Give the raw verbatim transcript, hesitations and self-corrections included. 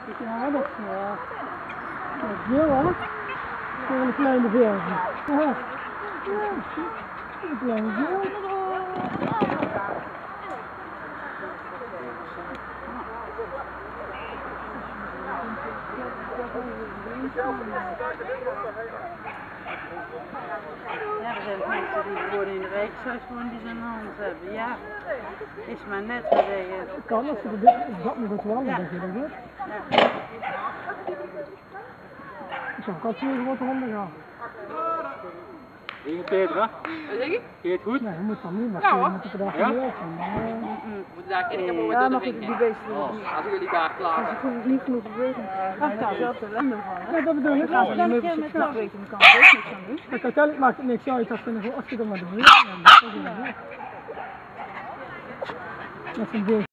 Ja, dat is uh, heel hè. Voor een kleine versie. Ja, ja, een kleine versie. Ja, er zijn mensen die gewoon in de Rijkshuis gewoon die zijn hand hebben. Ja, is maar net wat je... Het kan als ze de dat moet het wel, ja. denk je dat goed? Ja. Zo, ik had hier gewoon honden gaan. Ging het Petra? Wat zeg je? Ging het goed? Nee, je moet dan niet, maar Ja, je hoor. moet er vandaag Ja? niet uit zijn. We moeten daar kinderen hebben Ja, met maar de goed, ring. die beesten... Oh, als jullie daar klaar zijn. Ik voel het niet genoeg bewegen. Ach, daar is zelfs ellende van. Ja, dat bedoel ik. Als je dan een keer met dat weten, dan kan ik ook niks aan doen. Kijk, uiteindelijk maakt het niks uit als je er maar doorheen. Dat is een ding.